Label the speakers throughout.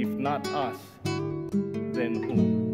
Speaker 1: If not us, then who?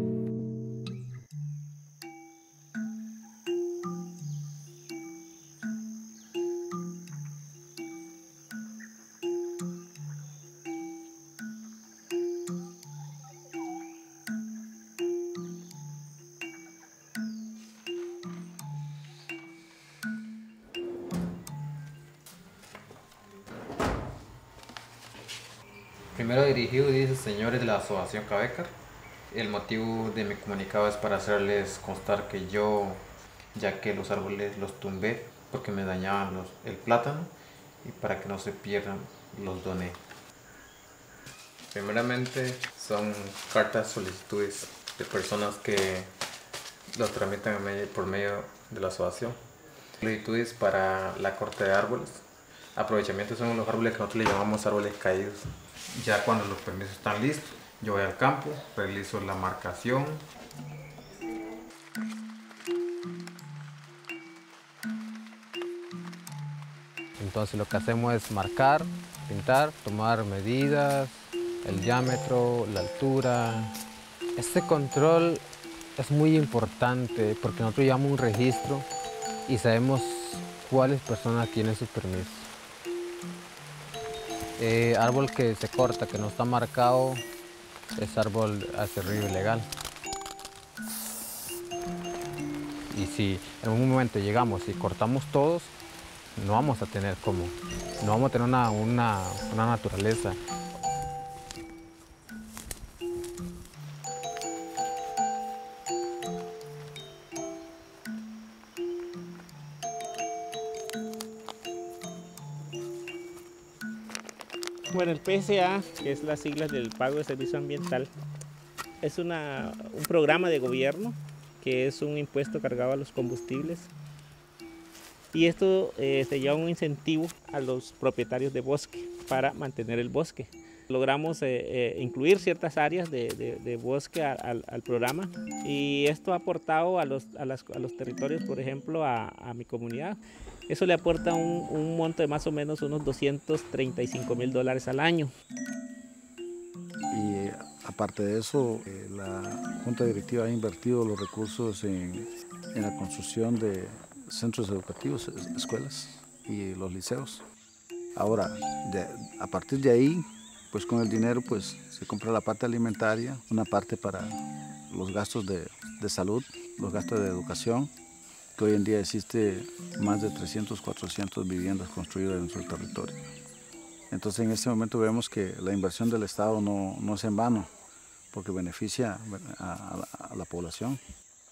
Speaker 2: Primero dirigido, dice: señores de la Asociación Cabecar, el motivo de mi comunicado es para hacerles constar que yo, ya que los árboles los tumbé porque me dañaban el plátano, y para que no se pierdan, los doné. Primeramente son cartas solicitudes de personas que los tramitan por medio de la asociación. Solicitudes para la corte de árboles. Aprovechamiento son los árboles que nosotros le llamamos árboles caídos. Ya cuando los permisos están listos, yo voy al campo, realizo la marcación. Entonces lo que hacemos es marcar, pintar, tomar medidas, el diámetro, la altura. Este control es muy importante porque nosotros llevamos un registro y sabemos cuáles personas tienen sus permisos. Árbol que se corta, que no está marcado, es árbol acerrío ilegal. Y si en un momento llegamos y cortamos todos, no vamos a tener no vamos a tener una naturaleza.
Speaker 3: Bueno, el PSA, que es las siglas del Pago de Servicio Ambiental, es un programa de gobierno que es un impuesto cargado a los combustibles. Y esto se lleva un incentivo a los propietarios de bosque para mantener el bosque. Logramos incluir ciertas áreas de bosque al programa, y esto ha aportado a los territorios, por ejemplo, a mi comunidad. Eso le aporta un monto de más o menos unos $235,000 al año.
Speaker 4: Y aparte de eso, la Junta Directiva ha invertido los recursos en la construcción de centros educativos, escuelas y los liceos. Ahora, a partir de ahí, pues con el dinero pues se compra la parte alimentaria, una parte para los gastos de salud, los gastos de educación, que hoy en día existe más de 300, 400 viviendas construidas en nuestro territorio. Entonces en este momento vemos que la inversión del Estado no es en vano, porque beneficia a la población.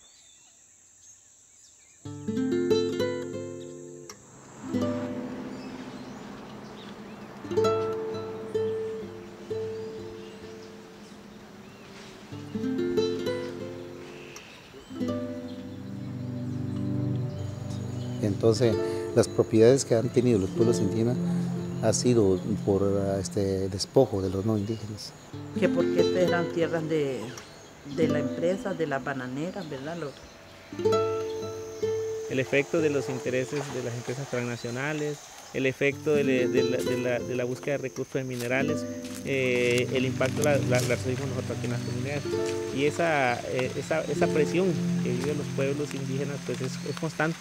Speaker 5: Entonces, las propiedades que han tenido los pueblos indígenas ha sido por despojo de los no indígenas.
Speaker 6: Que porque estas eran tierras de la empresa, de las bananeras, ¿verdad?
Speaker 3: El efecto de los intereses de las empresas transnacionales, el efecto de la búsqueda de recursos de minerales, el impacto la recibimos nosotros aquí en las comunidades. Y esa presión que viven los pueblos indígenas pues es constante.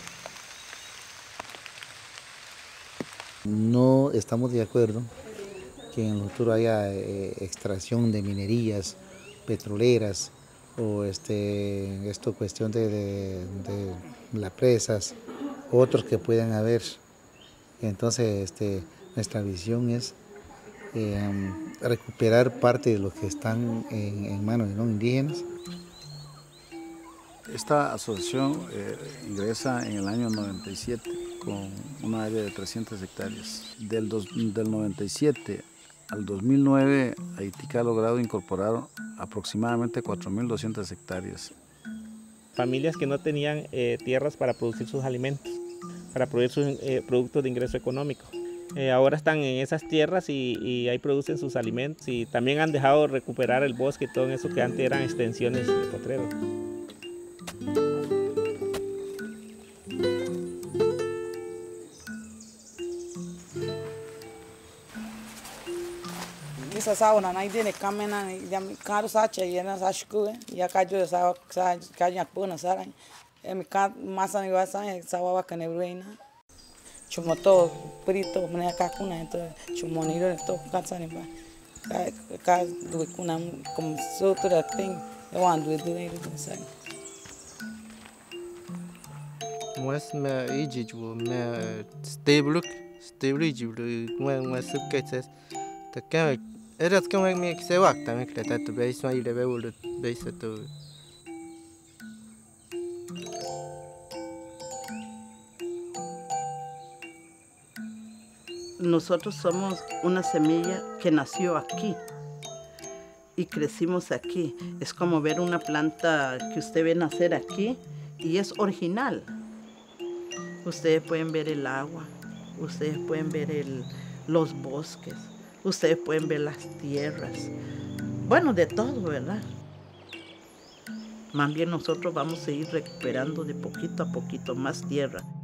Speaker 5: No estamos de acuerdo que en el futuro haya extracción de minerías petroleras o cuestión de las presas, otros que puedan haber. Entonces nuestra visión es recuperar parte de lo que están en manos de no indígenas.
Speaker 4: Esta asociación ingresa en el año 97 con una área de 300 hectáreas. Del 97 al 2009, Haití ha logrado incorporar aproximadamente 4.200 hectáreas.
Speaker 3: Familias que no tenían tierras para producir sus alimentos, para producir sus productos de ingreso económico. Ahora están en esas tierras y ahí producen sus alimentos, y también han dejado recuperar el bosque y todo eso que antes eran extensiones de potreros.
Speaker 7: Kisa sauna na idene kamena jam karu sacha yena sashku ya kajo sa kajo puna sara mi ka masa ni wasa sawa kanebruina chumoto prito mne kakuna to chumoniro to katsani ba ka du kuna como sotra tem eu ando do sai
Speaker 8: Mas me ijiju me stable ijibu me subketes ta kan erat kan me se wakta me kreta to beis ma ile beul beis to
Speaker 6: Nosotros somos una semilla que nació aquí y crecimos aquí. Es como ver una planta que usted ve nacer aquí y es original. Ustedes pueden ver el agua, ustedes pueden ver los bosques, ustedes pueden ver las tierras. Bueno, de todo, ¿verdad? Más bien nosotros vamos a ir recuperando de poquito a poquito más tierra.